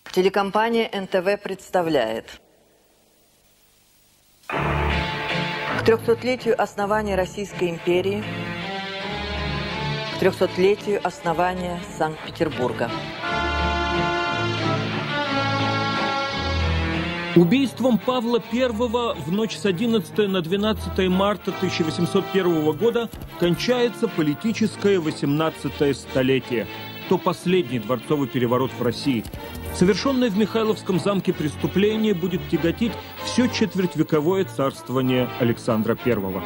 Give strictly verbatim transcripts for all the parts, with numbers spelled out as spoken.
Телекомпания эн тэ вэ представляет. К трехсотлетию основания Российской империи, к трехсотлетию основания Санкт-Петербурга. Убийством Павла Первого в ночь с одиннадцатого на двенадцатое марта тысяча восемьсот первого года кончается политическое восемнадцатое столетие. То последний дворцовый переворот в России. Совершенное в Михайловском замке преступление будет тяготить все четвертьвековое царствование Александра Первого.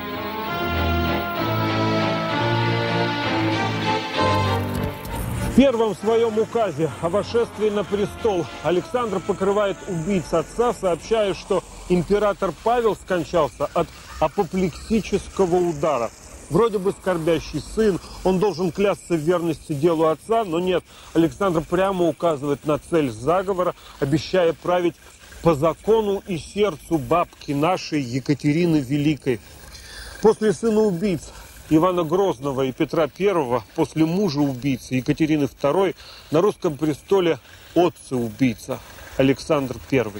В первом своем указе о восшествии на престол Александр покрывает убийц отца, сообщая, что император Павел скончался от апоплексического удара. Вроде бы скорбящий сын, он должен клясться в верности делу отца, но нет. Александр прямо указывает на цель заговора, обещая править по закону и сердцу бабки нашей Екатерины Великой. После сына убийц Ивана Грозного и Петра Первого, после мужа убийцы Екатерины Второй, на русском престоле отца-убийца Александр Первый.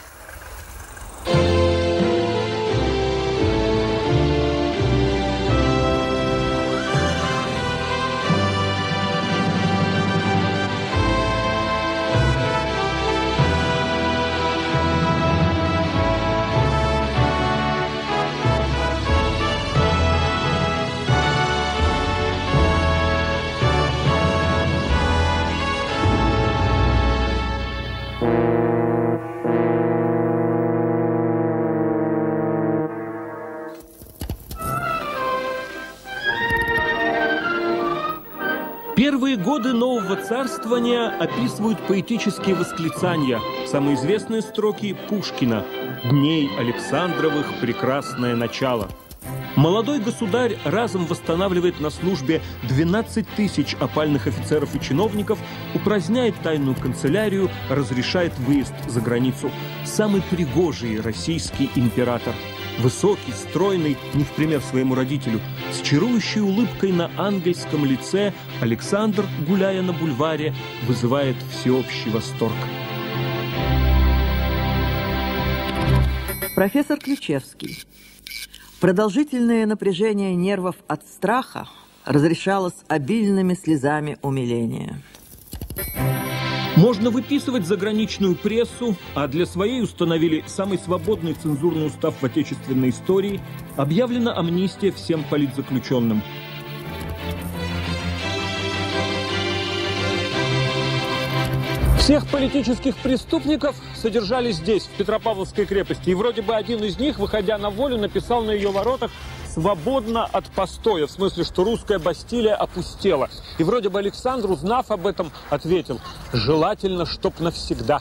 Первые годы нового царствования описывают поэтические восклицания. Самые известные строки Пушкина: «Дней Александровых прекрасное начало». Молодой государь разом восстанавливает на службе двенадцать тысяч опальных офицеров и чиновников, упраздняет тайную канцелярию, разрешает выезд за границу. Самый пригожий российский император. Высокий, стройный, не в пример своему родителю, с чарующей улыбкой на ангельском лице, Александр, гуляя на бульваре, вызывает всеобщий восторг. Профессор Ключевский. Продолжительное напряжение нервов от страха разрешалось обильными слезами умиления. Можно выписывать заграничную прессу, а для своей установили самый свободный цензурный устав в отечественной истории. Объявлена амнистия всем политзаключенным. Всех политических преступников содержали здесь, в Петропавловской крепости. И вроде бы один из них, выходя на волю, написал на ее воротах «Свободно от постоя», в смысле, что русская Бастилия опустела. И вроде бы Александр, узнав об этом, ответил: «Желательно, чтоб навсегда».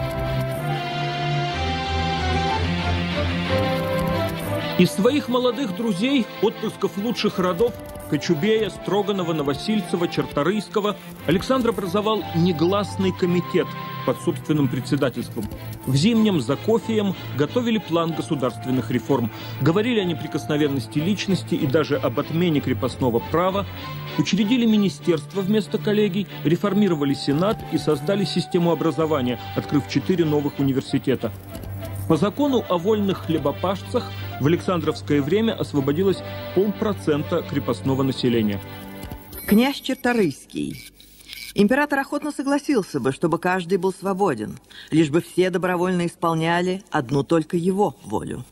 Из своих молодых друзей, отпрысков лучших родов, Кочубея, Строганова, Новосильцева, Черторийского, Александр образовал негласный комитет под собственным председательством. В Зимнем за кофеем готовили план государственных реформ, говорили о неприкосновенности личности и даже об отмене крепостного права, учредили министерство вместо коллегий, реформировали Сенат и создали систему образования, открыв четыре новых университета. По закону о вольных хлебопашцах в Александровское время освободилось полпроцента крепостного населения. Князь Черторийский. Император охотно согласился бы, чтобы каждый был свободен, лишь бы все добровольно исполняли одну только его волю.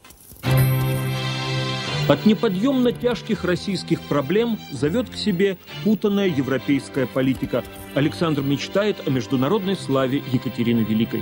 От неподъемно тяжких российских проблем зовет к себе путанная европейская политика. Александр мечтает о международной славе Екатерины Великой.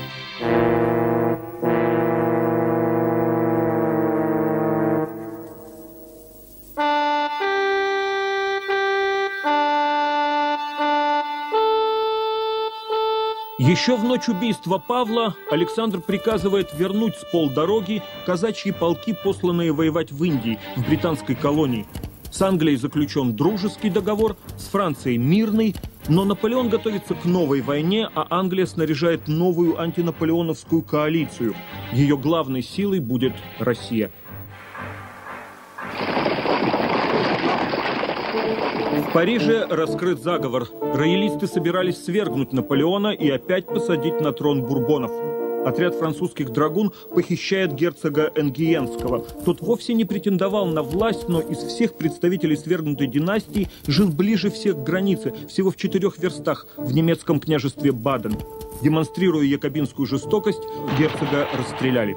Еще в ночь убийства Павла Александр приказывает вернуть с полдороги казачьи полки, посланные воевать в Индии, в британской колонии. С Англией заключен дружеский договор, с Францией мирный, но Наполеон готовится к новой войне, а Англия снаряжает новую антинаполеоновскую коалицию. Ее главной силой будет Россия. В Париже раскрыт заговор. Роялисты собирались свергнуть Наполеона и опять посадить на трон Бурбонов. Отряд французских драгун похищает герцога Энгиенского. Тот вовсе не претендовал на власть, но из всех представителей свергнутой династии жил ближе всех к границе, всего в четырех верстах, в немецком княжестве Баден. Демонстрируя якобинскую жестокость, герцога расстреляли.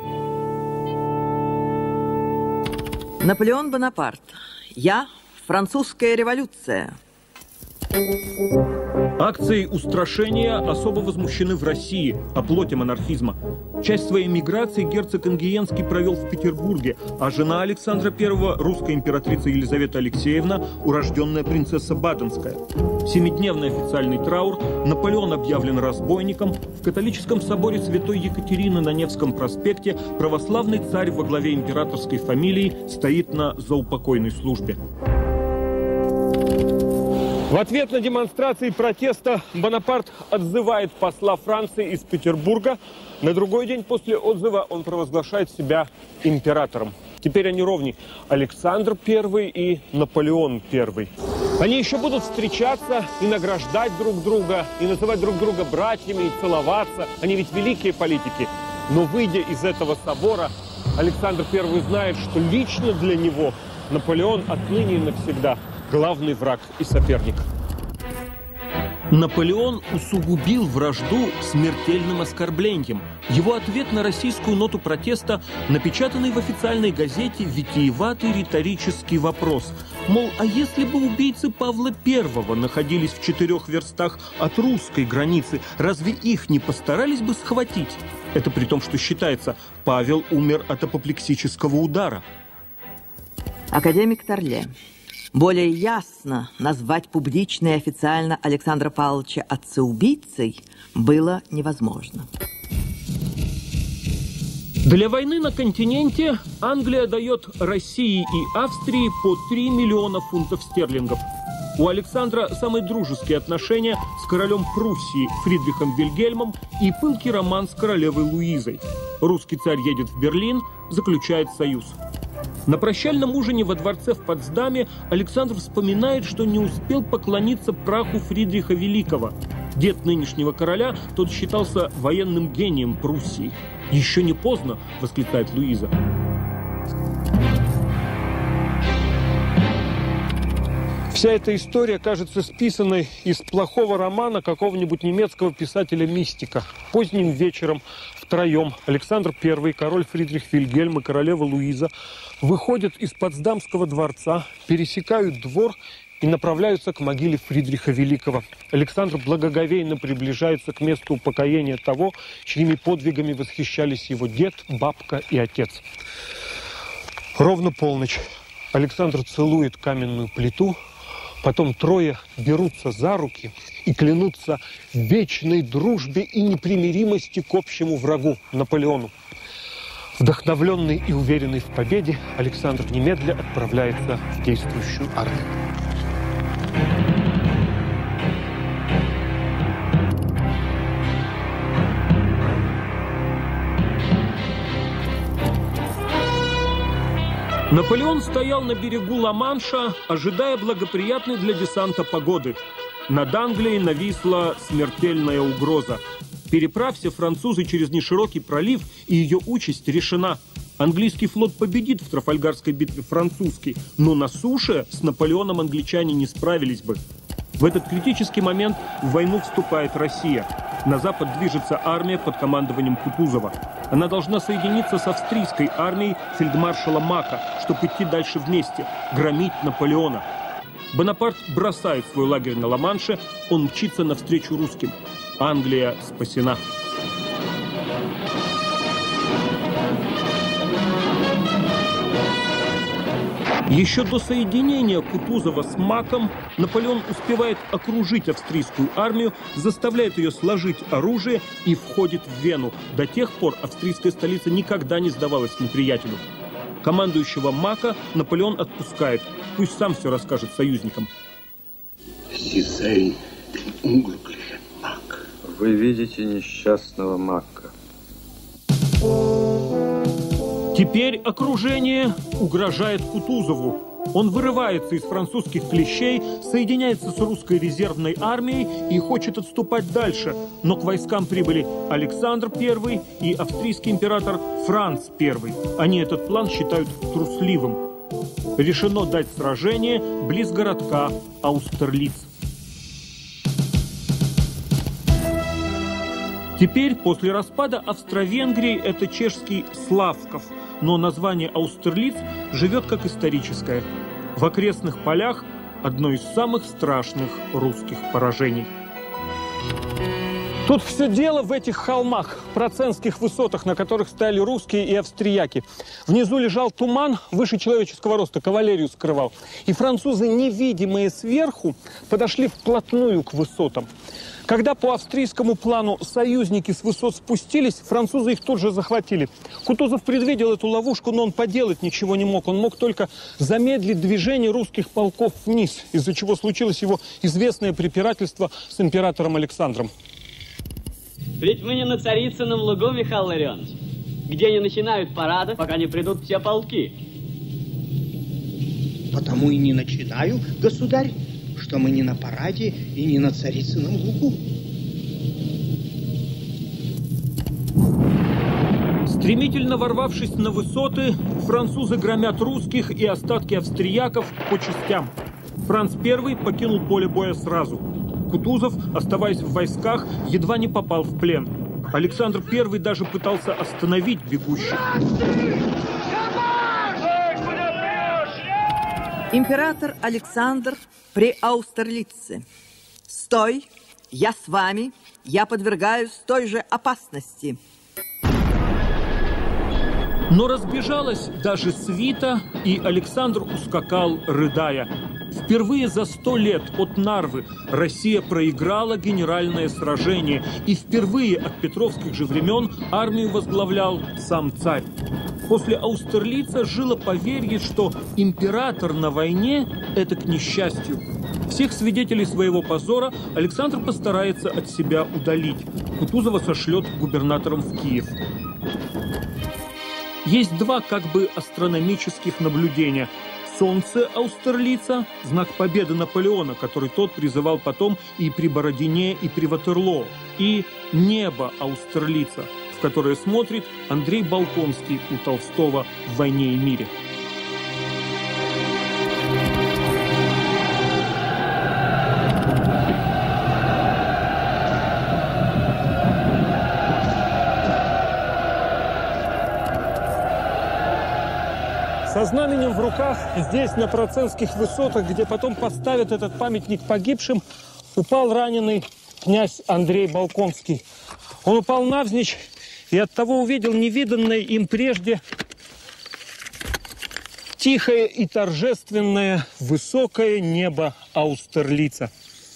Наполеон Бонапарт. Я – французская революция. Акцией устрашения особо возмущены в России, оплоте монархизма. Часть своей миграции герцог Энгиенский провел в Петербурге, а жена Александра Первого, русская императрица Елизавета Алексеевна, урожденная принцесса Баденская. Семидневный официальный траур, Наполеон объявлен разбойником, в католическом соборе Святой Екатерины на Невском проспекте православный царь во главе императорской фамилии стоит на заупокойной службе. В ответ на демонстрации протеста Бонапарт отзывает посла Франции из Петербурга. На другой день после отзыва он провозглашает себя императором. Теперь они ровни – Александр Первый и Наполеон Первый. Они еще будут встречаться и награждать друг друга, и называть друг друга братьями, и целоваться. Они ведь великие политики. Но выйдя из этого собора, Александр Первый знает, что лично для него Наполеон отныне и навсегда главный враг и соперник. Наполеон усугубил вражду смертельным оскорблением. Его ответ на российскую ноту протеста, напечатанный в официальной газете, витиеватый риторический вопрос. Мол, а если бы убийцы Павла Первого находились в четырех верстах от русской границы, разве их не постарались бы схватить? Это при том, что считается, Павел умер от апоплексического удара. Академик Торле. Более ясно назвать публично и официально Александра Павловича отцеубийцей было невозможно. Для войны на континенте Англия дает России и Австрии по три миллиона фунтов стерлингов. У Александра самые дружеские отношения с королем Пруссии Фридрихом Вильгельмом и пылкий роман с королевой Луизой. Русский царь едет в Берлин, заключает союз. На прощальном ужине во дворце в Потсдаме Александр вспоминает, что не успел поклониться праху Фридриха Великого. Дед нынешнего короля, тот считался военным гением Пруссии. «Еще не поздно!» – восклицает Луиза. Вся эта история кажется списанной из плохого романа какого-нибудь немецкого писателя-мистика. Поздним вечером втроем Александр Первый, король Фридрих Вильгельм и королева Луиза выходят из Потсдамского дворца, пересекают двор и направляются к могиле Фридриха Великого. Александр благоговейно приближается к месту упокоения того, чьими подвигами восхищались его дед, бабка и отец. Ровно полночь. Александр целует каменную плиту. Потом трое берутся за руки и клянутся в вечной дружбе и непримиримости к общему врагу Наполеону. Вдохновленный и уверенный в победе, Александр немедля отправляется в действующую армию. Наполеон стоял на берегу Ла-Манша, ожидая благоприятной для десанта погоды. Над Англией нависла смертельная угроза. Переправься французы через неширокий пролив, и ее участь решена. Английский флот победит в Трафальгарской битве французский, но на суше с Наполеоном англичане не справились бы. В этот критический момент в войну вступает Россия. На запад движется армия под командованием Кутузова. Она должна соединиться с австрийской армией фельдмаршала Мака, чтобы идти дальше вместе, громить Наполеона. Бонапарт бросает свой лагерь на Ла-Манше, он мчится навстречу русским. Англия спасена. Еще до соединения Кутузова с Маком Наполеон успевает окружить австрийскую армию, заставляет ее сложить оружие и входит в Вену. До тех пор австрийская столица никогда не сдавалась неприятелю. Командующего Мака Наполеон отпускает. Пусть сам все расскажет союзникам. Вы видите несчастного Мака. Теперь окружение угрожает Кутузову. Он вырывается из французских клещей, соединяется с русской резервной армией и хочет отступать дальше. Но к войскам прибыли Александр Первый и австрийский император Франц Первый. Они этот план считают трусливым. Решено дать сражение близ городка Аустерлиц. Теперь, после распада Австро-Венгрии, это чешский Славков, но название Аустерлиц живет как историческое. В окрестных полях одно из самых страшных русских поражений. Тут все дело в этих холмах, процентских высотах, на которых стояли русские и австрияки. Внизу лежал туман выше человеческого роста, кавалерию скрывал. И французы, невидимые сверху, подошли вплотную к высотам. Когда по австрийскому плану союзники с высот спустились, французы их тут же захватили. Кутузов предвидел эту ловушку, но он поделать ничего не мог. Он мог только замедлить движение русских полков вниз, из-за чего случилось его известное препирательство с императором Александром. Ведь мы не на Царицыном лугу, Михаил Ларионович, где не начинают парады, пока не придут все полки. Потому и не начинаю, государь, что мы не на параде и не на Царицыном лугу. Стремительно ворвавшись на высоты, французы громят русских и остатки австрияков по частям. Франц Первый покинул поле боя сразу. Кутузов, оставаясь в войсках, едва не попал в плен. Александр Первый даже пытался остановить бегущих. Император Александр при Аустерлице. Стой, я с вами, я подвергаюсь той же опасности. Но разбежалась даже свита, и Александр ускакал, рыдая. Впервые за сто лет от Нарвы Россия проиграла генеральное сражение, и впервые от петровских же времен армию возглавлял сам царь. После Аустерлица жило поверье, что император на войне – это к несчастью. Всех свидетелей своего позора Александр постарается от себя удалить. Кутузова сошлет губернатором в Киев. Есть два как бы астрономических наблюдения. Солнце Аустерлица – знак победы Наполеона, который тот призывал потом и при Бородине, и при Ватерлоо. И небо Аустерлица, в которое смотрит Андрей Болконский у Толстого в «Войне и мире». Со знаменем в руках здесь, на Проценских высотах, где потом поставят этот памятник погибшим, упал раненый князь Андрей Болконский. Он упал навзничь и оттого увидел невиданное им прежде тихое и торжественное высокое небо Аустерлица.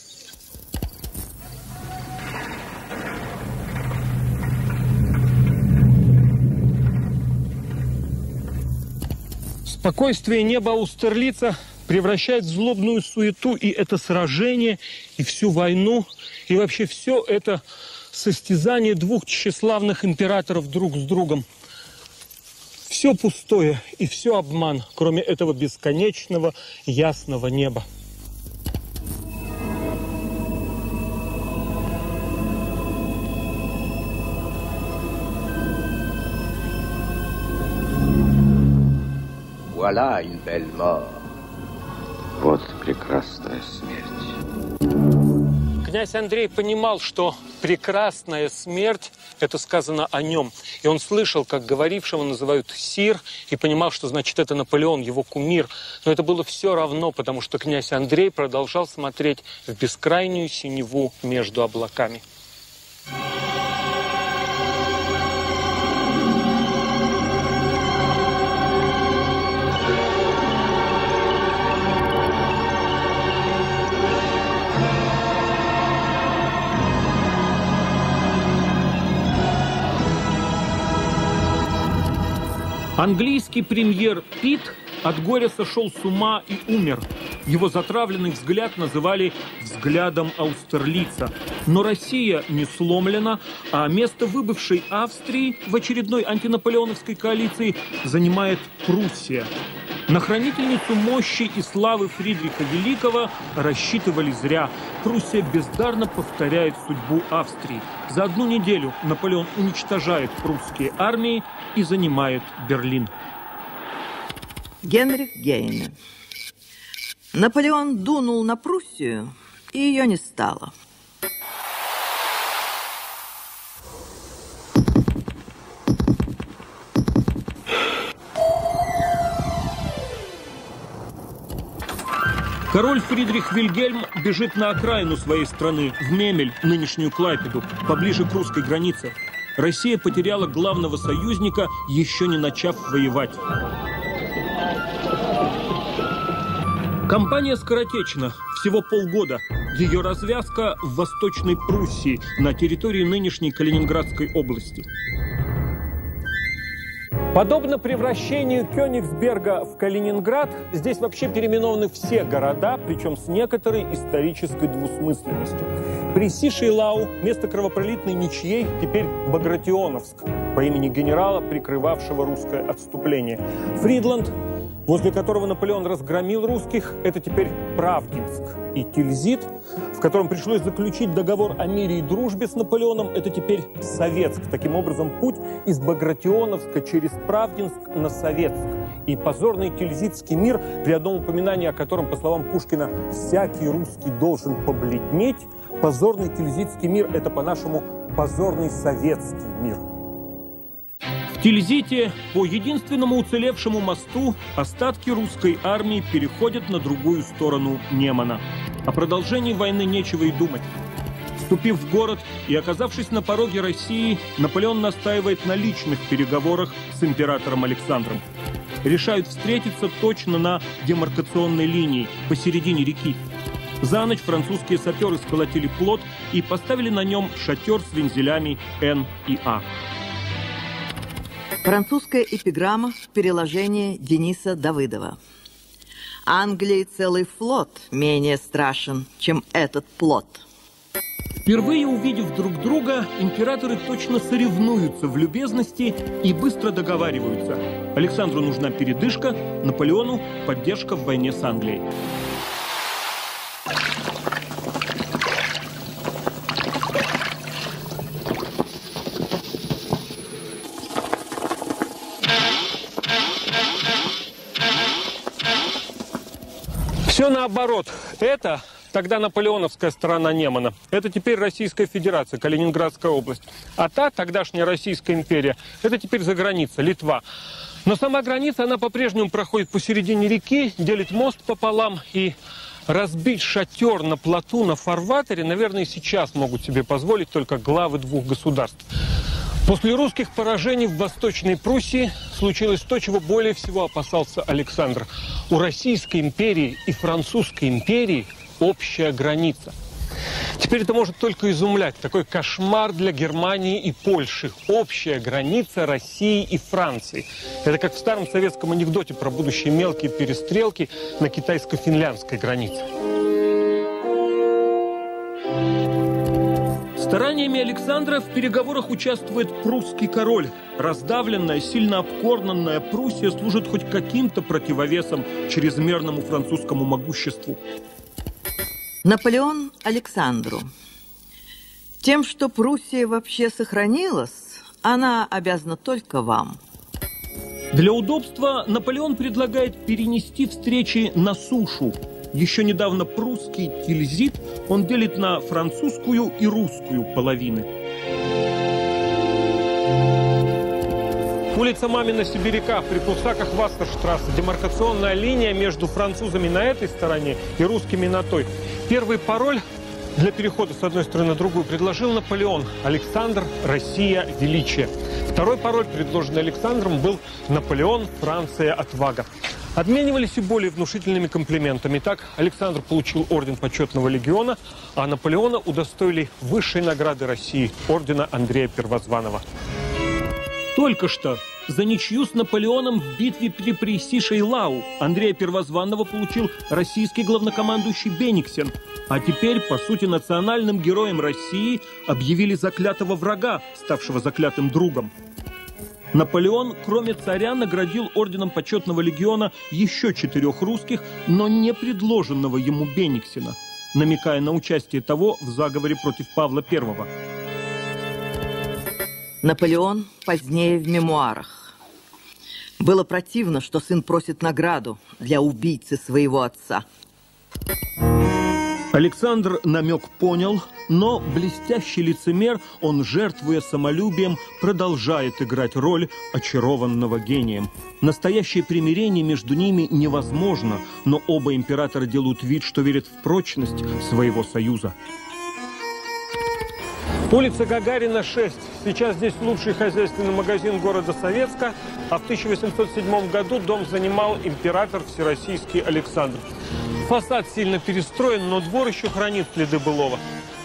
Спокойствие неба Аустерлица превращает в злобную суету и это сражение, и всю войну, и вообще все это состязание двух тщеславных императоров друг с другом. Все пустое и все обман, кроме этого бесконечного ясного неба. Voilà une belle mort. Вот прекрасная смерть. Князь Андрей понимал, что прекрасная смерть – это сказано о нем. И он слышал, как говорившего называют сир, и понимал, что значит это Наполеон, его кумир. Но это было все равно, потому что князь Андрей продолжал смотреть в бескрайнюю синеву между облаками. Английский премьер Питт от горя сошел с ума и умер. Его затравленный взгляд называли взглядом Аустерлица. Но Россия не сломлена, а место выбывшей Австрии в очередной антинаполеоновской коалиции занимает Пруссия. На хранительницу мощи и славы Фридриха Великого рассчитывали зря. Пруссия бездарно повторяет судьбу Австрии. За одну неделю Наполеон уничтожает прусские армии и занимает Берлин. Генрих Гейне. Наполеон дунул на Пруссию, и ее не стало. Король Фридрих Вильгельм бежит на окраину своей страны, в Мемель, нынешнюю Клайпеду, поближе к русской границе. Россия потеряла главного союзника, еще не начав воевать. Кампания скоротечна, всего полгода. Ее развязка в Восточной Пруссии, на территории нынешней Калининградской области. Подобно превращению Кёнигсберга в Калининград, здесь вообще переименованы все города, причем с некоторой исторической двусмысленностью. При Сишейлау место кровопролитной ничьей теперь Багратионовск, по имени генерала, прикрывавшего русское отступление. Фридланд, возле которого Наполеон разгромил русских, это теперь Правдинск. И Тильзит, в котором пришлось заключить договор о мире и дружбе с Наполеоном, это теперь Советск. Таким образом, путь из Багратионовска через Правдинск на Советск. И позорный Тильзитский мир, при одном упоминании о котором, по словам Пушкина, всякий русский должен побледнеть, позорный Тильзитский мир – это, по-нашему, позорный советский мир. В Тильзите по единственному уцелевшему мосту остатки русской армии переходят на другую сторону Немана. О продолжении войны нечего и думать. Вступив в город и оказавшись на пороге России, Наполеон настаивает на личных переговорах с императором Александром. Решают встретиться точно на демаркационной линии, посередине реки. За ночь французские саперы сколотили плот и поставили на нем шатер с вензелями Н и А. Французская эпиграмма в переложении Дениса Давыдова. Англии целый флот менее страшен, чем этот плот. Впервые увидев друг друга, императоры точно соревнуются в любезности и быстро договариваются. Александру нужна передышка, Наполеону поддержка в войне с Англией. Все наоборот. Это тогда наполеоновская сторона Немана. Это теперь Российская Федерация, Калининградская область. А та, тогдашняя Российская империя, это теперь за граница, Литва. Но сама граница, она по-прежнему проходит посередине реки, делит мост пополам. И разбить шатер на плоту, на фарватере, наверное, сейчас могут себе позволить только главы двух государств. После русских поражений в Восточной Пруссии случилось то, чего более всего опасался Александр. У Российской империи и Французской империи общая граница. Теперь это может только изумлять. Такой кошмар для Германии и Польши. Общая граница России и Франции. Это как в старом советском анекдоте про будущие мелкие перестрелки на китайско-финляндской границе. Стараниями Александра в переговорах участвует прусский король. Раздавленная, сильно обкорнанная Пруссия служит хоть каким-то противовесом чрезмерному французскому могуществу. Наполеон Александру. Тем, что Пруссия вообще сохранилась, она обязана только вам. Для удобства Наполеон предлагает перенести встречи на сушу. Еще недавно прусский Тильзит он делит на французскую и русскую половины. Улица Мамина Сибиряка при Прусаках Вассерштрассе. Демаркационная линия между французами на этой стороне и русскими на той. Первый пароль для перехода с одной стороны на другую предложил Наполеон. Александр, Россия, величие. Второй пароль, предложенный Александром, был Наполеон, Франция, отвага. Обменивались и более внушительными комплиментами. Так, Александр получил орден почетного легиона, а Наполеона удостоили высшей награды России – ордена Андрея Первозванного. Только что за ничью с Наполеоном в битве при Пресси-Шейлау Андрея Первозванного получил российский главнокомандующий Бениксен. А теперь, по сути, национальным героем России объявили заклятого врага, ставшего заклятым другом. Наполеон, кроме царя, наградил орденом почетного легиона еще четырех русских, но не предложенного ему Бениксена, намекая на участие того в заговоре против Павла Первого. Наполеон позднее в мемуарах. Было противно, что сын просит награду для убийцы своего отца. Александр намек понял, но блестящий лицемер, он, жертвуя самолюбием, продолжает играть роль очарованного гением. Настоящее примирение между ними невозможно, но оба императора делают вид, что верят в прочность своего союза. Улица Гагарина, шесть. Сейчас здесь лучший хозяйственный магазин города Советска, а в тысяча восемьсот седьмом году дом занимал император всероссийский Александр. Фасад сильно перестроен, но двор еще хранит следы былого.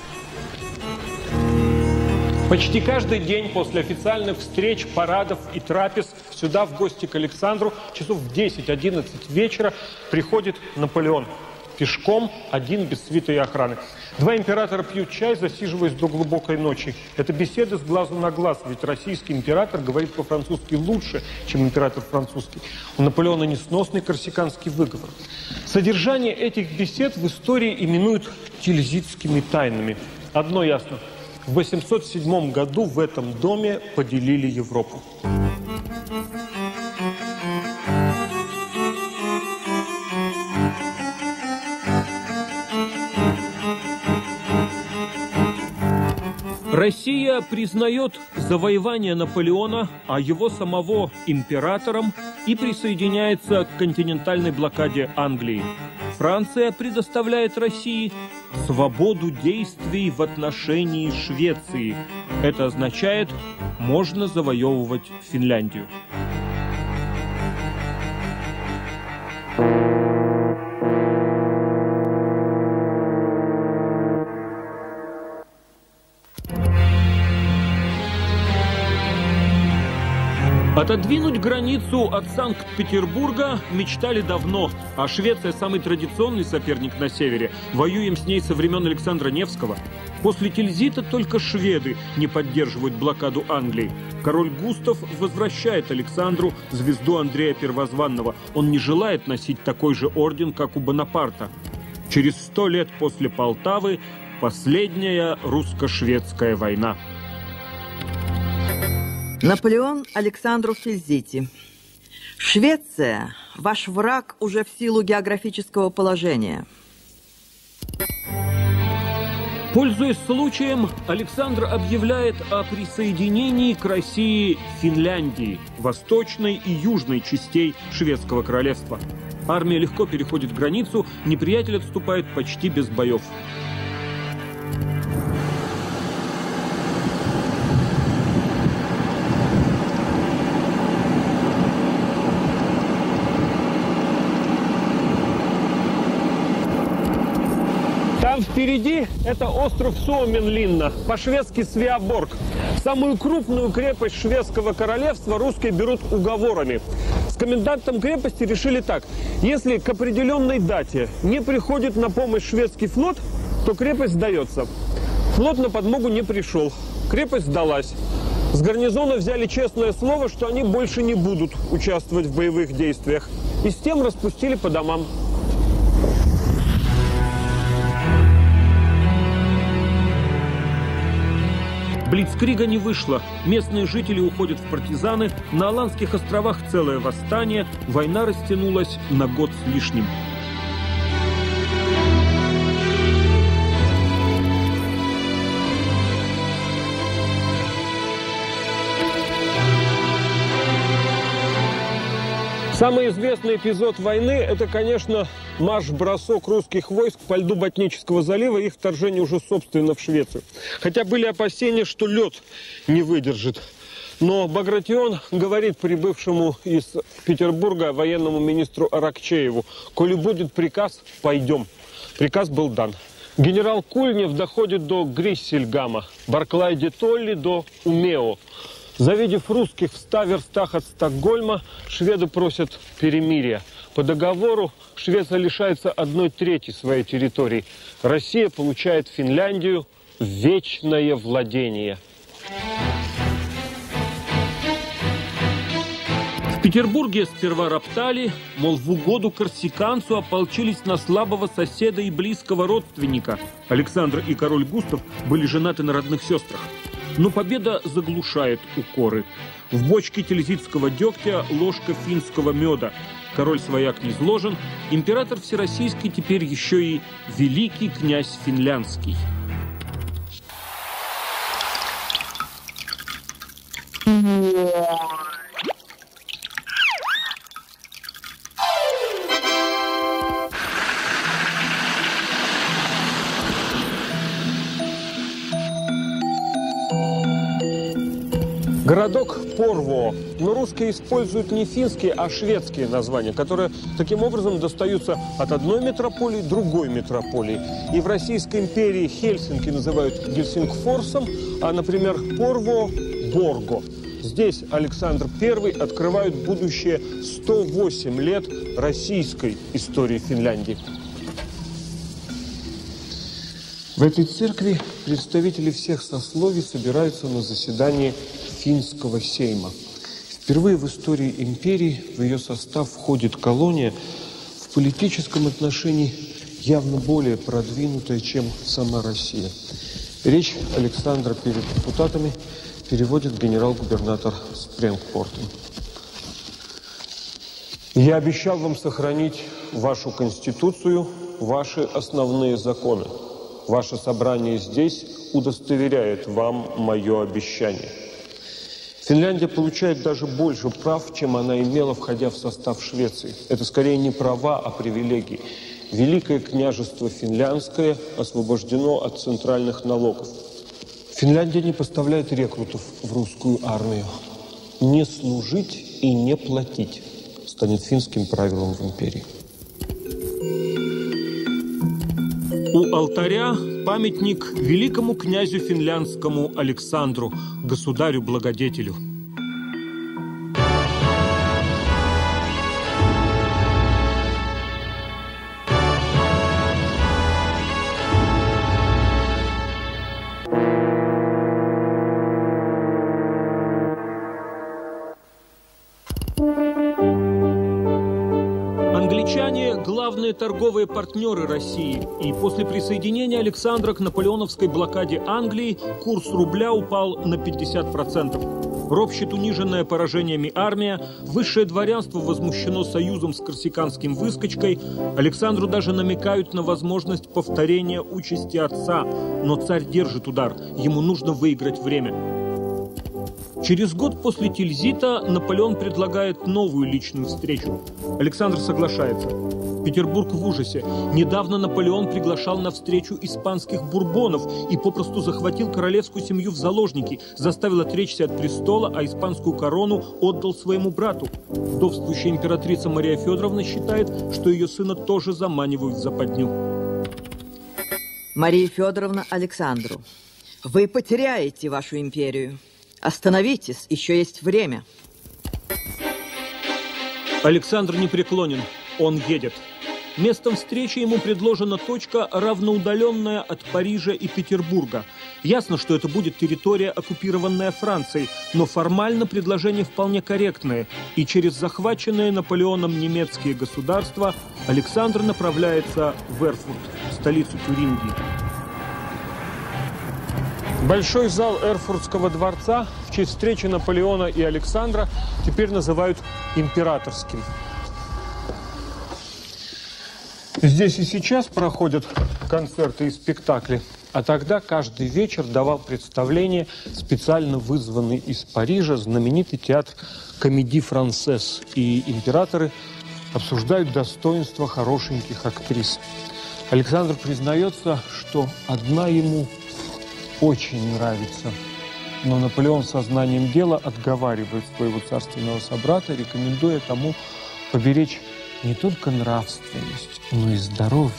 Почти каждый день после официальных встреч, парадов и трапез сюда в гости к Александру часов в десять-одиннадцать вечера приходит Наполеон. Пешком, один, без свиты и охраны. Два императора пьют чай, засиживаясь до глубокой ночи. Это беседы с глазу на глаз, ведь российский император говорит по-французски лучше, чем император французский. У Наполеона несносный корсиканский выговор. Содержание этих бесед в истории именуют тильзитскими тайнами. Одно ясно. В восемьсот седьмом году в этом доме поделили Европу. Россия признает завоевание Наполеона, а его самого императором, и присоединяется к континентальной блокаде Англии. Франция предоставляет России свободу действий в отношении Швеции. Это означает, можно завоевывать Финляндию. Отодвинуть границу от Санкт-Петербурга мечтали давно, а Швеция – самый традиционный соперник на севере. Воюем с ней со времен Александра Невского. После Тильзита только шведы не поддерживают блокаду Англии. Король Густав возвращает Александру звезду Андрея Первозванного. Он не желает носить такой же орден, как у Бонапарта. Через сто лет после Полтавы – последняя русско-шведская война. Наполеон Александру в Тильзите. Швеция – ваш враг уже в силу географического положения. Пользуясь случаем, Александр объявляет о присоединении к России Финляндии, восточной и южной частей шведского королевства. Армия легко переходит границу, неприятель отступает почти без боев. Там впереди это остров Суоменлинна, по-шведски Свеаборг. Самую крупную крепость шведского королевства русские берут уговорами. С комендантом крепости решили так: если к определенной дате не приходит на помощь шведский флот, то крепость сдается. Флот на подмогу не пришел, крепость сдалась. С гарнизона взяли честное слово, что они больше не будут участвовать в боевых действиях. И с тем распустили по домам. Блицкрига не вышло. Местные жители уходят в партизаны. На Аландских островах целое восстание. Война растянулась на год с лишним. Самый известный эпизод войны – это, конечно, марш-бросок русских войск по льду Ботнического залива и их вторжение уже собственно в Швецию. Хотя были опасения, что лед не выдержит. Но Багратион говорит прибывшему из Петербурга военному министру Аракчееву: «Коли будет приказ, пойдем». Приказ был дан. Генерал Кульнев доходит до Гриссельгама, Барклай де Толли до Умео. Завидев русских в ста верстах от Стокгольма, шведы просят перемирия. По договору Швеция лишается одной трети своей территории. Россия получает Финляндию в вечное владение. В Петербурге сперва роптали, мол, в угоду корсиканцу ополчились на слабого соседа и близкого родственника. Александр и король Густав были женаты на родных сестрах. Но победа заглушает укоры. В бочке тильзитского дегтя ложка финского меда. Король-свояк низложен, император всероссийский теперь еще и великий князь финляндский. Городок Порвоо, но русские используют не финские, а шведские названия, которые таким образом достаются от одной метрополии другой метрополии. И в Российской империи Хельсинки называют Гельсингфорсом, а, например, Порвоо – Борго. Здесь Александр Первый открывает будущее сто восемь лет российской истории Финляндии. В этой церкви представители всех сословий собираются на заседании финского сейма. Впервые в истории империи в ее состав входит колония, в политическом отношении явно более продвинутая, чем сама Россия. Речь Александра перед депутатами переводит генерал-губернатор Спрингпортен. Я обещал вам сохранить вашу конституцию, ваши основные законы. Ваше собрание здесь удостоверяет вам мое обещание. Финляндия получает даже больше прав, чем она имела, входя в состав Швеции. Это скорее не права, а привилегии. Великое княжество Финляндское освобождено от центральных налогов. Финляндия не поставляет рекрутов в русскую армию. Не служить и не платить станет финским правилом в империи. У алтаря памятник великому князю финляндскому Александру, государю-благодетелю. Англичане – главные торговые партнеры России. И после присоединения Александра к наполеоновской блокаде Англии курс рубля упал на пятьдесят процентов. Ропщет униженная поражениями армия, высшее дворянство возмущено союзом с корсиканским выскочкой. Александру даже намекают на возможность повторения участи отца. Но царь держит удар, ему нужно выиграть время. Через год после Тильзита Наполеон предлагает новую личную встречу. Александр соглашается. Петербург в ужасе. Недавно Наполеон приглашал на встречу испанских бурбонов и попросту захватил королевскую семью в заложники, заставил отречься от престола, а испанскую корону отдал своему брату. Вдовствующая императрица Мария Федоровна считает, что ее сына тоже заманивают в западню. Мария Федоровна Александру, вы потеряете вашу империю. Остановитесь, еще есть время. Александр непреклонен, он едет. Местом встречи ему предложена точка, равноудаленная от Парижа и Петербурга. Ясно, что это будет территория, оккупированная Францией, но формально предложение вполне корректное. И через захваченные Наполеоном немецкие государства Александр направляется в Эрфурт, столицу Тюрингии. Большой зал Эрфуртского дворца в честь встречи Наполеона и Александра теперь называют императорским. Здесь и сейчас проходят концерты и спектакли, а тогда каждый вечер давал представление специально вызванный из Парижа знаменитый театр Комедий Франсез, и императоры обсуждают достоинства хорошеньких актрис. Александр признается, что одна ему очень нравится. Но Наполеон сознанием дела отговаривает своего царственного собрата, рекомендуя тому поберечь не только нравственность, но и здоровье.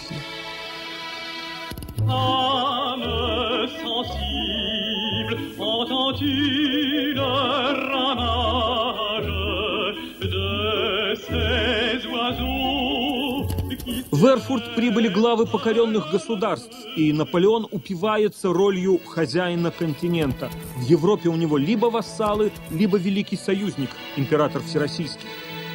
В В Эрфурт прибыли главы покоренных государств, и Наполеон упивается ролью хозяина континента. В Европе у него либо вассалы, либо великий союзник, император Всероссийский.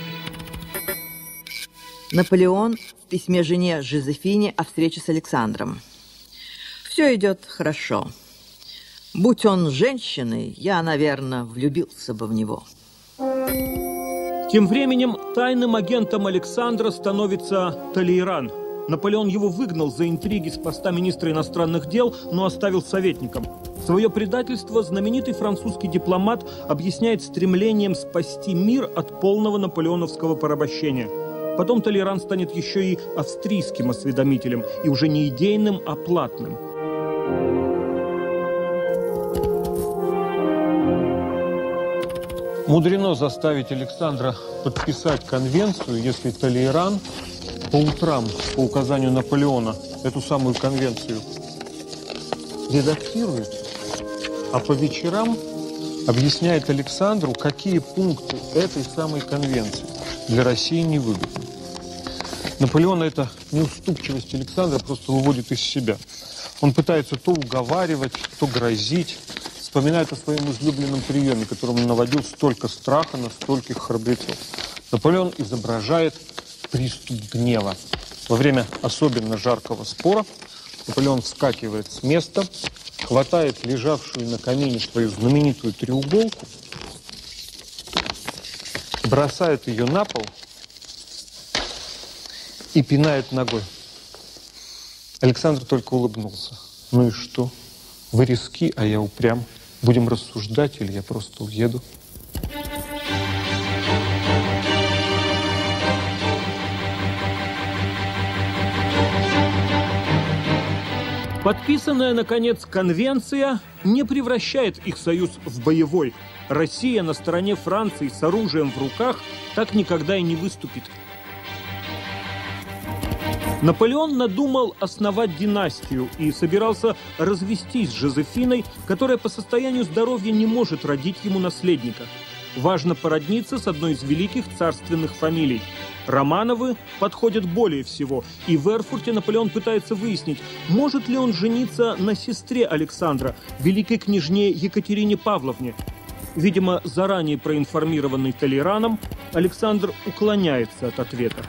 Наполеон в письме жене Жозефине о встрече с Александром. Все идет хорошо. Будь он женщиной, я, наверное, влюбился бы в него. Тем временем тайным агентом Александра становится Талейран. Наполеон его выгнал за интриги с поста министра иностранных дел, но оставил советником. Свое предательство знаменитый французский дипломат объясняет стремлением спасти мир от полного наполеоновского порабощения. Потом Талейран станет еще и австрийским осведомителем, и уже не идейным, а платным. Мудрено заставить Александра подписать конвенцию, если Талейран по утрам, по указанию Наполеона, эту самую конвенцию редактирует, а по вечерам объясняет Александру, какие пункты этой самой конвенции для России невыгодны. Наполеона эта неуступчивость Александра просто выводит из себя. Он пытается то уговаривать, то грозить. Вспоминает о своем излюбленном приеме, которым он наводил столько страха на стольких храбрецов. Наполеон изображает приступ гнева. Во время особенно жаркого спора Наполеон вскакивает с места, хватает лежавшую на камине свою знаменитую треуголку, бросает ее на пол и пинает ногой. Александр только улыбнулся. Ну и что? Вы резки, а я упрям. Будем рассуждать, или я просто уеду? Подписанная, наконец, конвенция не превращает их союз в боевой. Россия на стороне Франции с оружием в руках так никогда и не выступит. Наполеон надумал основать династию и собирался развестись с Жозефиной, которая по состоянию здоровья не может родить ему наследника. Важно породниться с одной из великих царственных фамилий. Романовы подходят более всего, и в Эрфурте Наполеон пытается выяснить, может ли он жениться на сестре Александра, великой княжне Екатерине Павловне. Видимо, заранее проинформированный Талейраном, Александр уклоняется от ответа.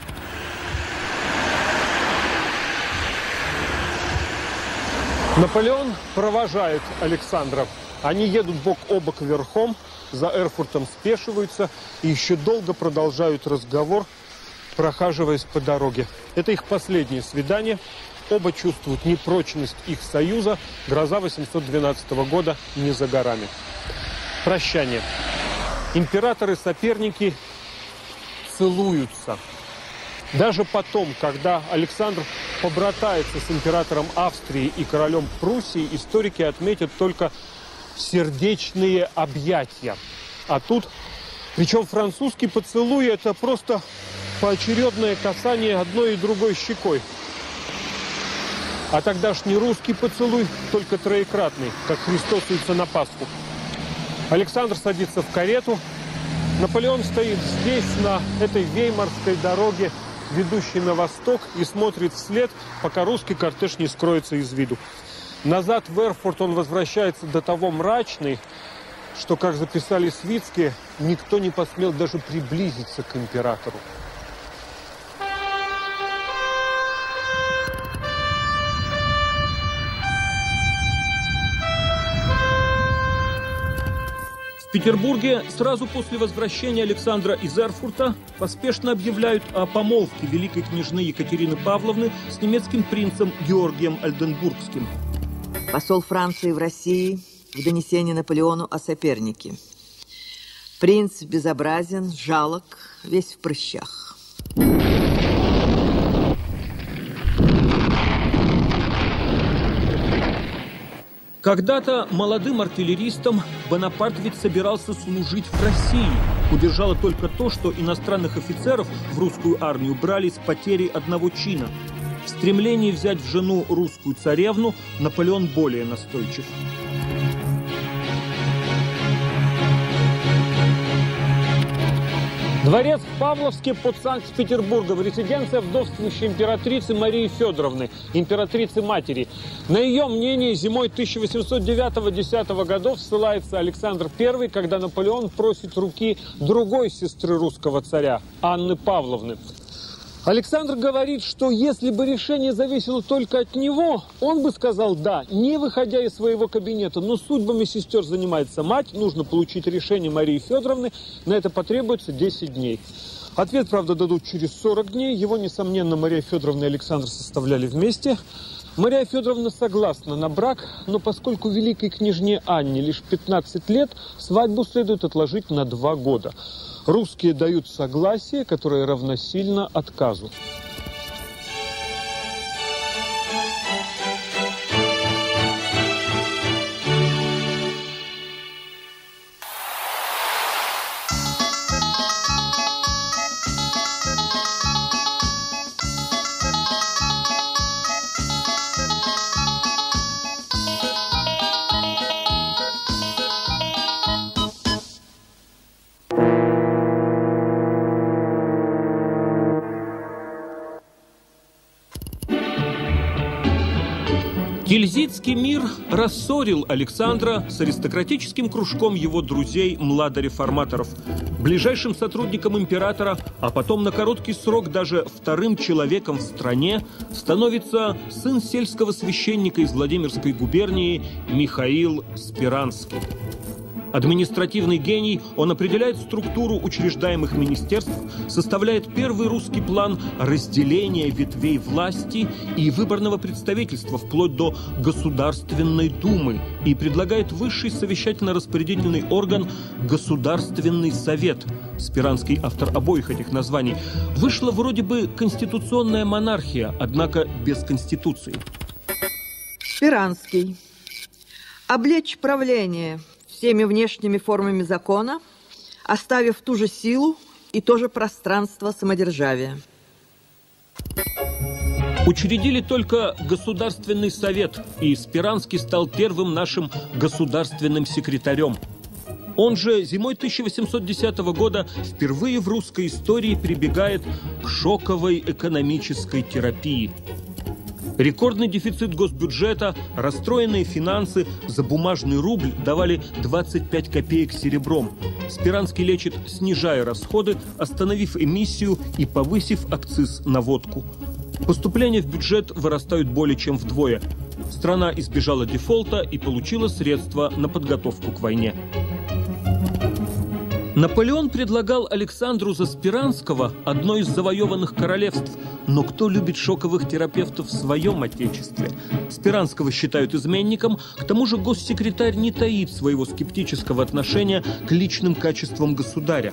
Наполеон провожает Александра. Они едут бок о бок верхом, за Эрфуртом спешиваются и еще долго продолжают разговор, прохаживаясь по дороге. Это их последнее свидание. Оба чувствуют непрочность их союза. Гроза восемьсот двенадцатого года не за горами. Прощание. Императоры-соперники целуются. Даже потом, когда Александр побратается с императором Австрии и королем Пруссии, историки отметят только сердечные объятия. А тут, причем французский поцелуй – это просто поочередное касание одной и другой щекой. А тогдашний русский поцелуй только троекратный, как Христос яйца на Пасху. Александр садится в карету. Наполеон стоит здесь, на этой Веймарской дороге, ведущий на восток, и смотрит вслед, пока русский кортеж не скроется из виду. Назад в Эрфурт он возвращается до того мрачный, что, как записали свитские, никто не посмел даже приблизиться к императору. В Петербурге сразу после возвращения Александра из Эрфурта поспешно объявляют о помолвке великой княжны Екатерины Павловны с немецким принцем Георгием Ольденбургским. Посол Франции в России в донесении Наполеону о сопернике. Принц безобразен, жалок, весь в прыщах. Когда-то молодым артиллеристом Бонапарт ведь собирался служить в России. Удержало только то, что иностранных офицеров в русскую армию брали с потерей одного чина. В стремлении взять в жену русскую царевну Наполеон более настойчив. Дворец в Павловске под Санкт-Петербургом. Резиденция вдовствующей императрицы Марии Федоровны, императрицы-матери. На ее мнение, зимой тысяча восемьсот девятого — десятого годов ссылается Александр Первый, когда Наполеон просит руки другой сестры русского царя, Анны Павловны. Александр говорит, что если бы решение зависело только от него, он бы сказал «да», не выходя из своего кабинета. Но судьбами сестер занимается мать, нужно получить решение Марии Федоровны, на это потребуется десять дней. Ответ, правда, дадут через сорок дней, его, несомненно, Мария Федоровна и Александр составляли вместе. Мария Федоровна согласна на брак, но поскольку великой княжне Анне лишь пятнадцать лет, свадьбу следует отложить на два года. Русские дают согласие, которое равносильно отказу. Тильзитский мир рассорил Александра с аристократическим кружком его друзей-младореформаторов. Ближайшим сотрудником императора, а потом на короткий срок даже вторым человеком в стране, становится сын сельского священника из Владимирской губернии Михаил Спиранский. Административный гений, он определяет структуру учреждаемых министерств, составляет первый русский план разделения ветвей власти и выборного представительства вплоть до Государственной Думы и предлагает высший совещательно-распорядительный орган Государственный Совет. Спиранский автор обоих этих названий. Вышла вроде бы конституционная монархия, однако без конституции. Спиранский. Облечь правление всеми внешними формами закона, оставив ту же силу и то же пространство самодержавия. Учредили только Государственный совет, и Спиранский стал первым нашим государственным секретарем. Он же зимой тысяча восемьсот десятого года впервые в русской истории прибегает к шоковой экономической терапии. Рекордный дефицит госбюджета, расстроенные финансы, за бумажный рубль давали двадцать пять копеек серебром. Спиранский лечит, снижая расходы, остановив эмиссию и повысив акциз на водку. Поступления в бюджет вырастают более чем вдвое. Страна избежала дефолта и получила средства на подготовку к войне. Наполеон предлагал Александру за Спиранского одно из завоеванных королевств. Но кто любит шоковых терапевтов в своем отечестве? Спиранского считают изменником, к тому же госсекретарь не таит своего скептического отношения к личным качествам государя.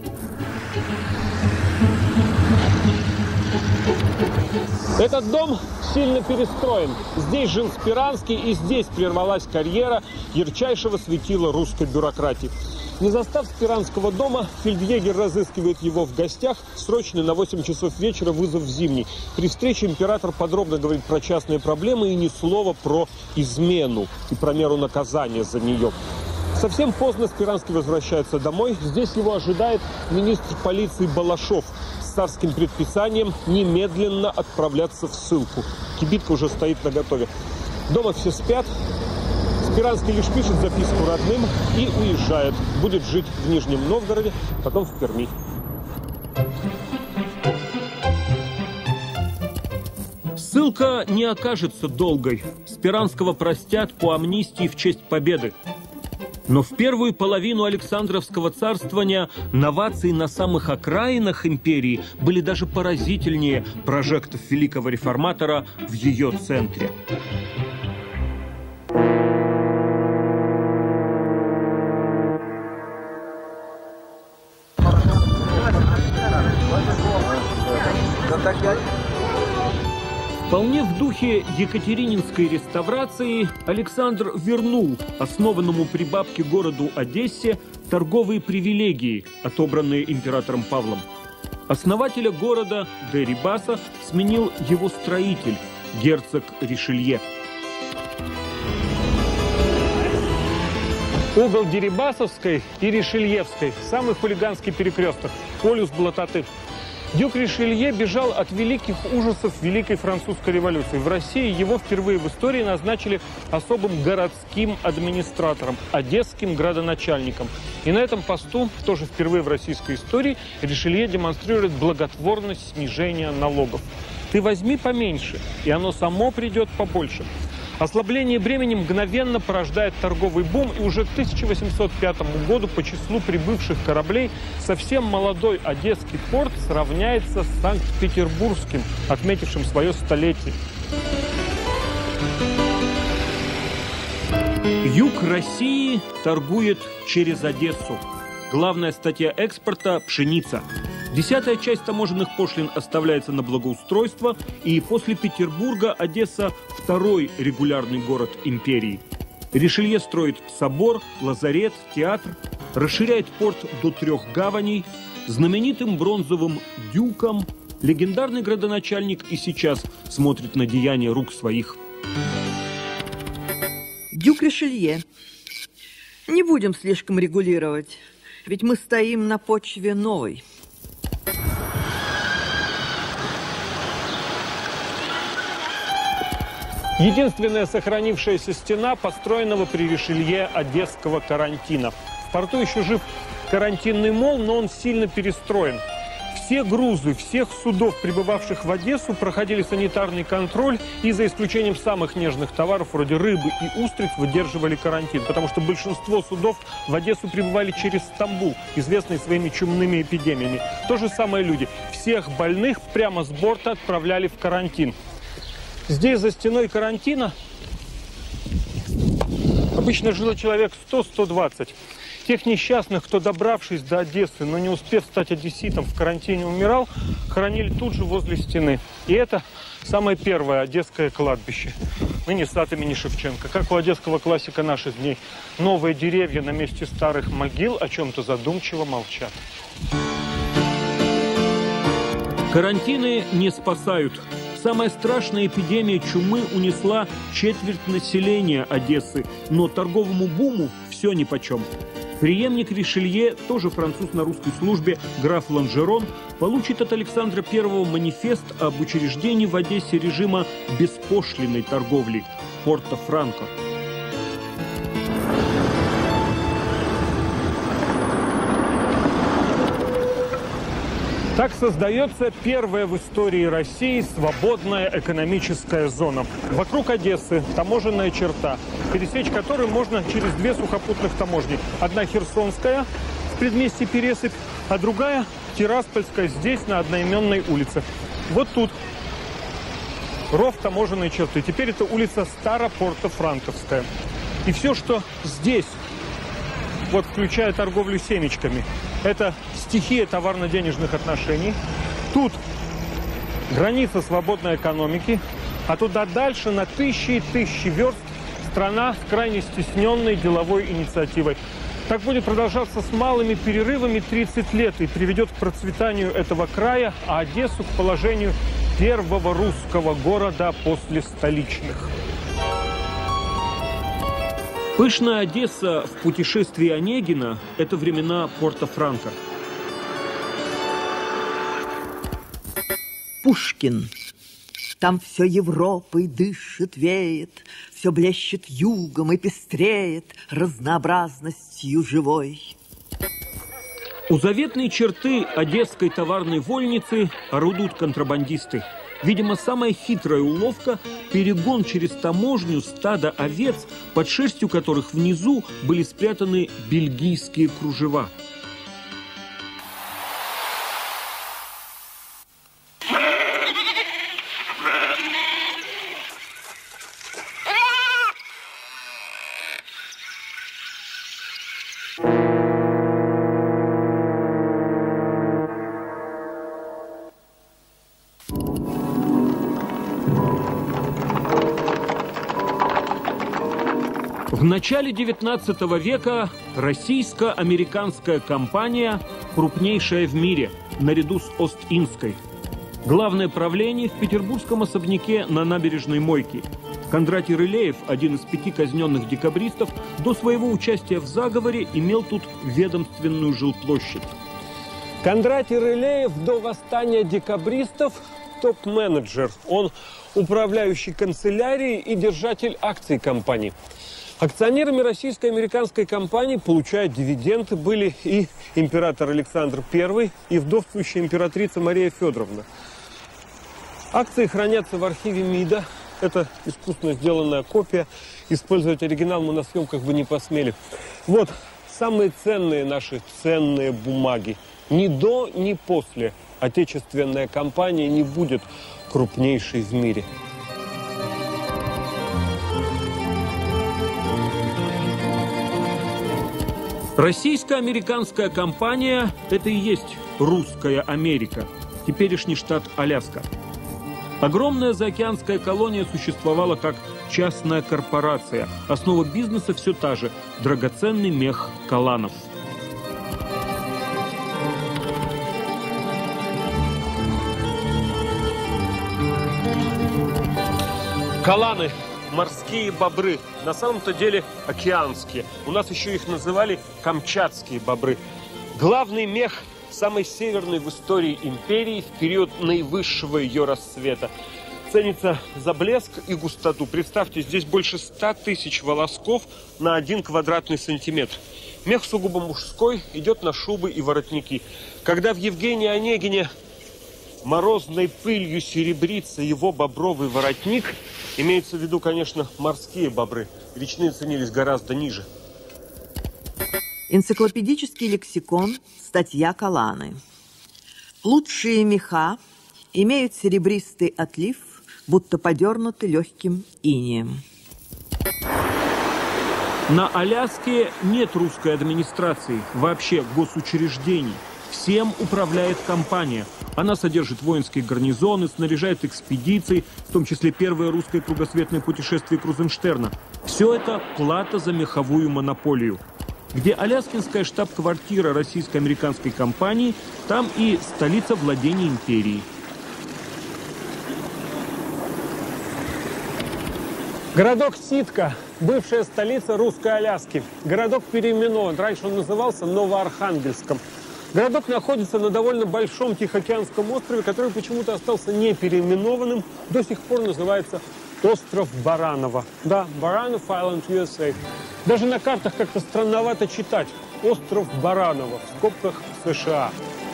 Этот дом сильно перестроен. Здесь жил Спиранский, и здесь прервалась карьера ярчайшего светила русской бюрократии. Не застав Спиранского дома, фельдъегерь разыскивает его в гостях. Срочный на восемь часов вечера вызов в Зимний. При встрече император подробно говорит про частные проблемы и ни слова про измену и про меру наказания за нее. Совсем поздно Спиранский возвращается домой. Здесь его ожидает министр полиции Балашов с царским предписанием немедленно отправляться в ссылку. Кибитка уже стоит наготове. Дома все спят. Спиранский лишь пишет записку родным и уезжает. Будет жить в Нижнем Новгороде, потом в Перми. Ссылка не окажется долгой. Спиранского простят по амнистии в честь победы. Но в первую половину Александровского царствования новации на самых окраинах империи были даже поразительнее прожектов великого реформатора в ее центре. Вполне в духе екатерининской реставрации Александр вернул основанному при бабке городу Одессе торговые привилегии, отобранные императором Павлом. Основателя города Дерибаса сменил его строитель, герцог Ришелье. Угол Дерибасовской и Ришельевской. Самый хулиганский перекресток. Полюс Блатоты. Дюк Ришелье бежал от великих ужасов Великой Французской революции. В России его впервые в истории назначили особым городским администратором, одесским градоначальником. И на этом посту, тоже впервые в российской истории, Ришелье демонстрирует благотворность снижения налогов. Ты возьми поменьше, и оно само придет побольше. Ослабление бремени мгновенно порождает торговый бум, и уже к тысяча восемьсот пятому году по числу прибывших кораблей совсем молодой Одесский порт сравняется с Санкт-Петербургским, отметившим свое столетие. Юг России торгует через Одессу. Главная статья экспорта – пшеница. Десятая часть таможенных пошлин оставляется на благоустройство, и после Петербурга Одесса – второй регулярный город империи. Ришелье строит собор, лазарет, театр, расширяет порт до трех гаваней. Знаменитым бронзовым дюком легендарный градоначальник и сейчас смотрит на деяния рук своих. Дюк Ришелье. Не будем слишком регулировать, ведь мы стоим на почве новой. Единственная сохранившаяся стена построенного при Ришелье одесского карантина. В порту еще жив карантинный мол, но он сильно перестроен. Все грузы всех судов, прибывавших в Одессу, проходили санитарный контроль и, за исключением самых нежных товаров, вроде рыбы и устриц, выдерживали карантин, потому что большинство судов в Одессу прибывали через Стамбул, известный своими чумными эпидемиями. То же самое люди. Всех больных прямо с борта отправляли в карантин. Здесь, за стеной карантина, обычно жило человек сто — сто двадцать. Тех несчастных, кто, добравшись до Одессы, но не успев стать одесситом, в карантине умирал, хоронили тут же возле стены. И это самое первое одесское кладбище. Ныне сад имени Шевченко. Как у одесского классика наших дней. Новые деревья на месте старых могил о чем-то задумчиво молчат. Карантины не спасают. Самая страшная эпидемия чумы унесла четверть населения Одессы, но торговому буму все нипочем. Преемник Ришелье, тоже француз на русской службе, граф Ланжерон, получит от Александра Первого манифест об учреждении в Одессе режима беспошлинной торговли – Порто-Франко. Так создается первая в истории России свободная экономическая зона. Вокруг Одессы таможенная черта, пересечь которую можно через две сухопутных таможни. Одна Херсонская в предместье Пересыпь, а другая Тираспольская здесь, на одноименной улице. Вот тут ров таможенной черты. Теперь это улица Старо-Порто-Франковская. И все, что здесь, вот включая торговлю семечками, это стихия товарно-денежных отношений. Тут граница свободной экономики, а туда дальше на тысячи и тысячи верст страна с крайне стесненной деловой инициативой. Так будет продолжаться с малыми перерывами тридцать лет и приведет к процветанию этого края, а Одессу к положению первого русского города после столичных. Пышная Одесса в путешествии Онегина – это времена Порто-Франко. Пушкин. Там все Европой дышит, веет, все блещет югом и пестреет разнообразностью живой. У заветной черты одесской товарной вольницы орудуют контрабандисты. Видимо, самая хитрая уловка – перегон через таможню стада овец, под шерстью которых внизу были спрятаны бельгийские кружева. В начале девятнадцатого века российско-американская компания крупнейшая в мире, наряду с Ост-Индской. Главное правление в петербургском особняке на набережной Мойки. Кондратий Рылеев, один из пяти казненных декабристов, до своего участия в заговоре имел тут ведомственную жилплощадь. Кондратий Рылеев до восстания декабристов топ-менеджер. Он управляющий канцелярией и держатель акций компании. Акционерами российско-американской компании, получая дивиденды, были и император Александр Первый, и вдовствующая императрица Мария Федоровна. Акции хранятся в архиве МИДа. Это искусственно сделанная копия. Использовать оригинал мы на съемках бы не посмели. Вот самые ценные наши ценные бумаги. Ни до, ни после отечественная компания не будет крупнейшей в мире. Российско-американская компания – это и есть русская Америка, теперешний штат Аляска. Огромная заокеанская колония существовала как частная корпорация. Основа бизнеса все та же – драгоценный мех каланов. Каланы – морские бобры, на самом-то деле океанские. У нас еще их называли камчатские бобры. Главный мех самой северной в истории империи в период наивысшего ее расцвета. Ценится за блеск и густоту. Представьте, здесь больше ста тысяч волосков на один квадратный сантиметр. Мех сугубо мужской, идет на шубы и воротники. Когда в Евгении Онегине морозной пылью серебрится его бобровый воротник, имеется в виду, конечно, морские бобры. Речные ценились гораздо ниже. Энциклопедический лексикон, статья Каланы. Лучшие меха имеют серебристый отлив, будто подернуты легким инеем. На Аляске нет русской администрации, вообще госучреждений. Всем управляет компания. Она содержит воинские гарнизоны, снаряжает экспедиции, в том числе первое русское кругосветное путешествие Крузенштерна. Все это плата за меховую монополию. Где аляскинская штаб-квартира российско-американской компании, там и столица владений империи. Городок Ситка, бывшая столица русской Аляски. Городок переименован. Раньше он назывался Новоархангельском. Городок находится на довольно большом Тихоокеанском острове, который почему-то остался не переименованным. До сих пор называется остров Бараново. Да, Баранов Island, ю эс эй. Даже на картах как-то странновато читать. Остров Бараново, в скобках США.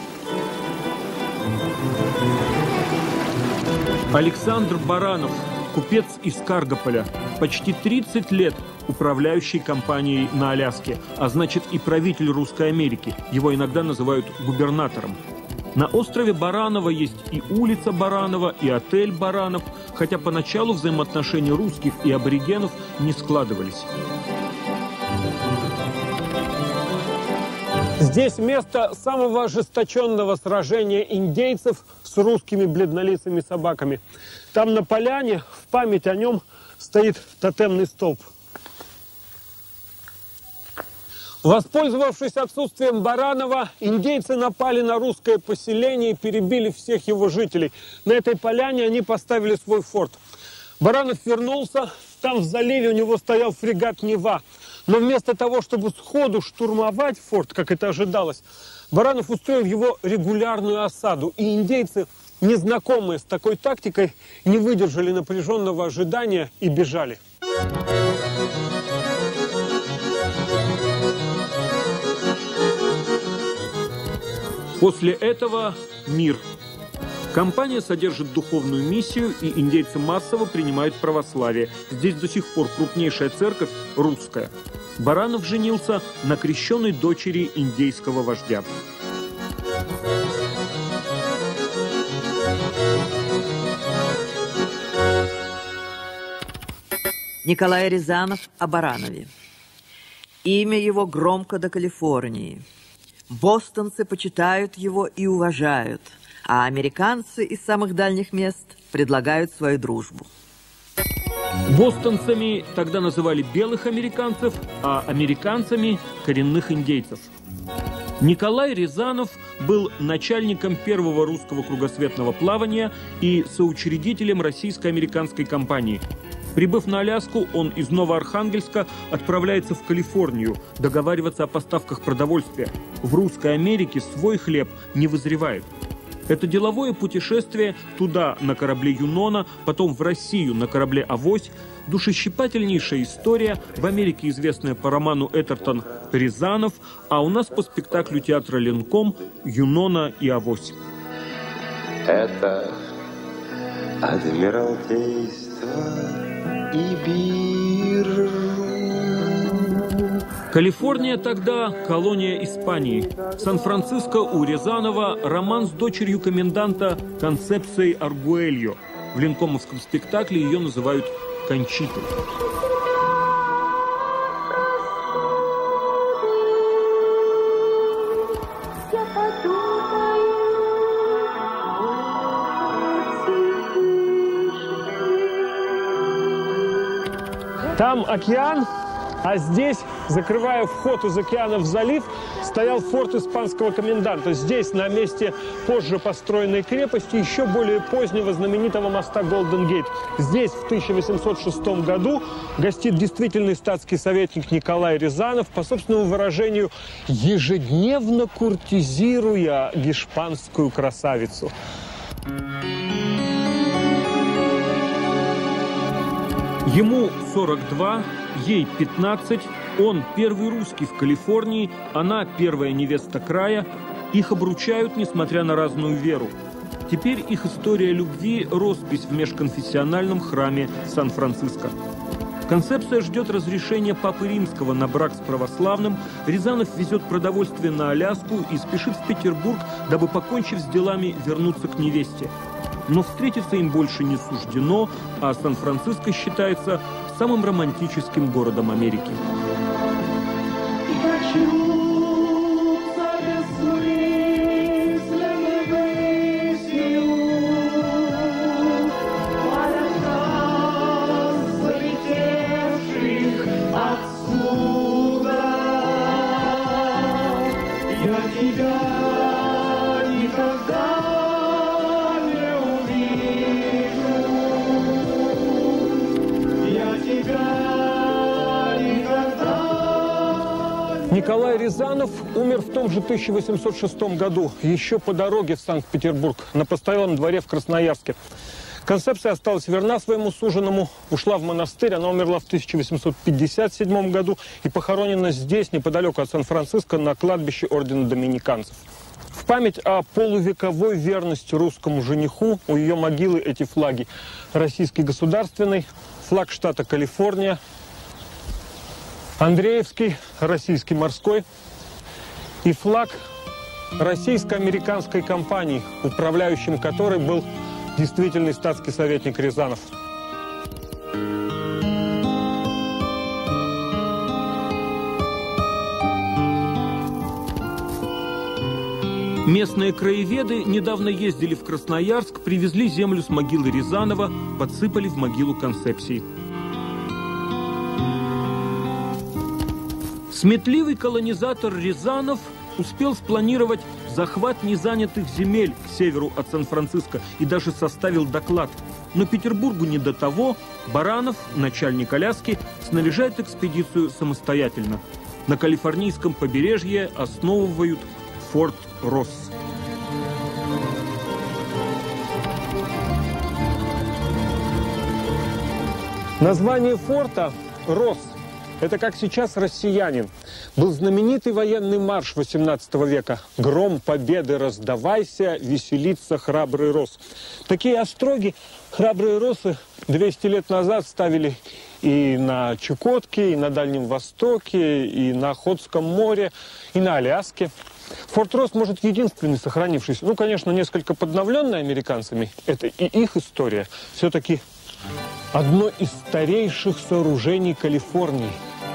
Александр Баранов, купец из Каргополя, почти тридцать лет управляющий компанией на Аляске, а значит и правитель Русской Америки. Его иногда называют губернатором. На острове Бараново есть и улица Баранова, и отель Баранов, хотя поначалу взаимоотношения русских и аборигенов не складывались. Здесь место самого ожесточенного сражения индейцев с русскими бледнолицыми собаками. Там на поляне в память о нем стоит тотемный столб. Воспользовавшись отсутствием Баранова, индейцы напали на русское поселение и перебили всех его жителей. На этой поляне они поставили свой форт. Баранов вернулся, там в заливе у него стоял фрегат «Нева». Но вместо того, чтобы сходу штурмовать форт, как это ожидалось, Баранов устроил его регулярную осаду. И индейцы, незнакомые с такой тактикой, не выдержали напряженного ожидания и бежали. После этого мир. Компания содержит духовную миссию, и индейцы массово принимают православие. Здесь до сих пор крупнейшая церковь русская. Баранов женился на крещенной дочери индейского вождя. Николай Рязанов о Баранове. Имя его громко до Калифорнии. Бостонцы почитают его и уважают, а американцы из самых дальних мест предлагают свою дружбу. Бостонцами тогда называли белых американцев, а американцами – коренных индейцев. Николай Рязанов был начальником первого русского кругосветного плавания и соучредителем российско-американской компании. Прибыв на Аляску, он из Новоархангельска отправляется в Калифорнию договариваться о поставках продовольствия. В Русской Америке свой хлеб не вызревает. Это деловое путешествие туда на корабле «Юнона», потом в Россию на корабле «Авось». Душещипательнейшая история, в Америке известная по роману Этертон «Рязанов», а у нас по спектаклю театра «Ленком» «Юнона и Авось». Это Адмиралтейство и биржу. Калифорния тогда колония Испании. Сан-Франциско у Рязанова роман с дочерью коменданта Концепцией Аргуэльо. В ленкомовском спектакле ее называют Кончитой. Там океан, а здесь, закрывая вход из океана в залив, стоял форт испанского коменданта. Здесь, на месте позже построенной крепости, еще более позднего знаменитого моста Голден-Гейт. Здесь в тысяча восемьсот шестом году гостит действительный статский советник Николай Рязанов, по собственному выражению, ежедневно куртизируя гешпанскую красавицу. Ему сорок два, ей пятнадцать, он первый русский в Калифорнии, она первая невеста края. Их обручают, несмотря на разную веру. Теперь их история любви – роспись в межконфессиональном храме Сан-Франциско. Концепция ждет разрешения Папы Римского на брак с православным. Рязанов везет продовольствие на Аляску и спешит в Петербург, дабы, покончив с делами, вернуться к невесте. Но встретиться им больше не суждено, а Сан-Франциско считается самым романтическим городом Америки. Николай Рязанов умер в том же тысяча восемьсот шестом году, еще по дороге в Санкт-Петербург, на постоялом дворе в Красноярске. Концепция осталась верна своему суженому, ушла в монастырь, она умерла в тысяча восемьсот пятьдесят седьмом году и похоронена здесь, неподалеку от Сан-Франциско, на кладбище ордена доминиканцев. В память о полувековой верности русскому жениху у ее могилы эти флаги: российский государственный, флаг штата Калифорния, Андреевский, российский морской и флаг российско-американской компании, управляющим которой был действительный статский советник Рязанов. Местные краеведы недавно ездили в Красноярск, привезли землю с могилы Рязанова, подсыпали в могилу Концепции. Сметливый колонизатор Рязанов успел спланировать захват незанятых земель к северу от Сан-Франциско и даже составил доклад. Но Петербургу не до того. Баранов, начальник Аляски, снаряжает экспедицию самостоятельно. На калифорнийском побережье основывают форт Росс. Название форта Росс. Это как сейчас россиянин. Был знаменитый военный марш восемнадцатого века. «Гром победы раздавайся, веселится храбрый Росс». Такие остроги храбрые россы двести лет назад ставили и на Чукотке, и на Дальнем Востоке, и на Охотском море, и на Аляске. Форт Росс, может, единственный сохранившийся. Ну, конечно, несколько подновленный американцами. Это и их история. Все-таки одно из старейших сооружений Калифорнии.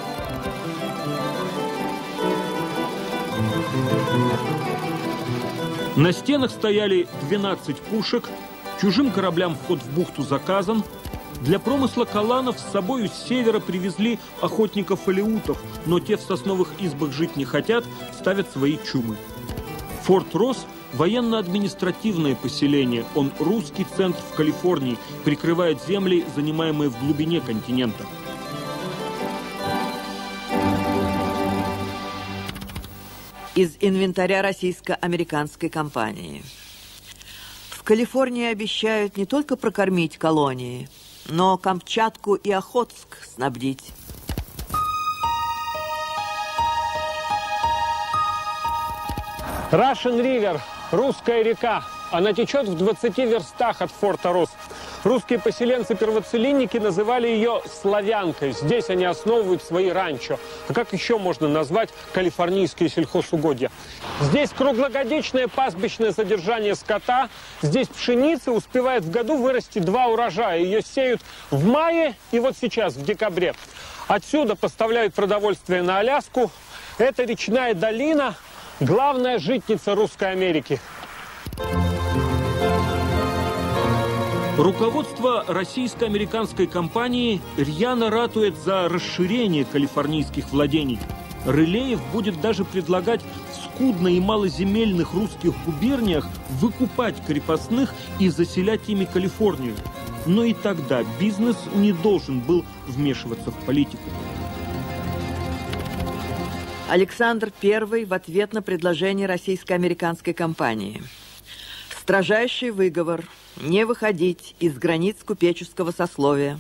На стенах стояли двенадцать пушек, чужим кораблям вход в бухту заказан. Для промысла каланов с собою с севера привезли охотников-алеутов, но те в сосновых избах жить не хотят, ставят свои чумы. Форт Росс военно-административное поселение. Он русский центр в Калифорнии, прикрывает земли, занимаемые в глубине континента. Из инвентаря российско-американской компании. В Калифорнии обещают не только прокормить колонии, но Камчатку и Охотск снабдить. Russian River, русская река. Она течет в двадцати верстах от форта Росс. Русские поселенцы-первоцелинники называли ее «славянкой». Здесь они основывают свои ранчо. А как еще можно назвать калифорнийские сельхозугодья? Здесь круглогодичное пастбищное содержание скота. Здесь пшеница успевает в году вырасти два урожая. Ее сеют в мае и вот сейчас, в декабре. Отсюда поставляют продовольствие на Аляску. Это речная долина, главная житница Русской Америки. Руководство российско-американской компании рьяно ратует за расширение калифорнийских владений. Рылеев будет даже предлагать в скудно- и малоземельных русских губерниях выкупать крепостных и заселять ими Калифорнию. Но и тогда бизнес не должен был вмешиваться в политику. Александр Первый в ответ на предложение российско-американской компании. Строжайший выговор – не выходить из границ купеческого сословия.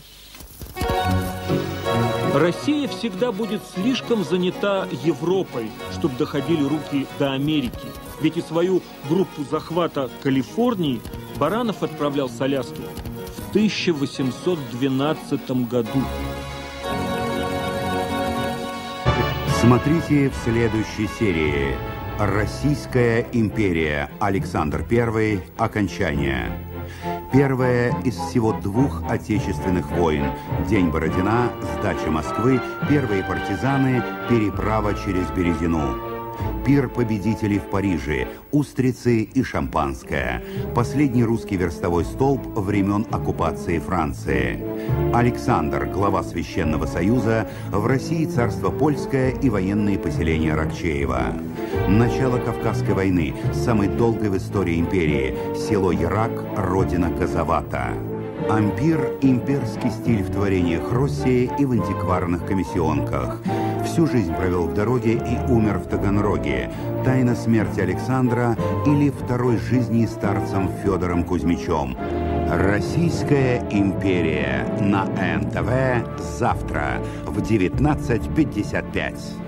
Россия всегда будет слишком занята Европой, чтобы доходили руки до Америки. Ведь и свою группу захвата Калифорнии Баранов отправлял с Аляски в тысяча восемьсот двенадцатом году. Смотрите в следующей серии. Российская империя. Александр Первый. Окончание. Первая из всего двух отечественных войн. День Бородина, сдача Москвы, первые партизаны, переправа через Березину. Пир победителей в Париже, устрицы и шампанское. Последний русский верстовой столб времен оккупации Франции. Александр, глава Священного Союза, в России царство польское и военные поселения Рокчеева. Начало Кавказской войны, самой долгой в истории империи. Село Ярак, родина Казавата. Ампир – имперский стиль в творениях России и в антикварных комиссионках. Всю жизнь провел в дороге и умер в Таганроге. Тайна смерти Александра или второй жизни старцем Федором Кузьмичем. Российская империя на эн тэ вэ завтра в девятнадцать пятьдесят пять.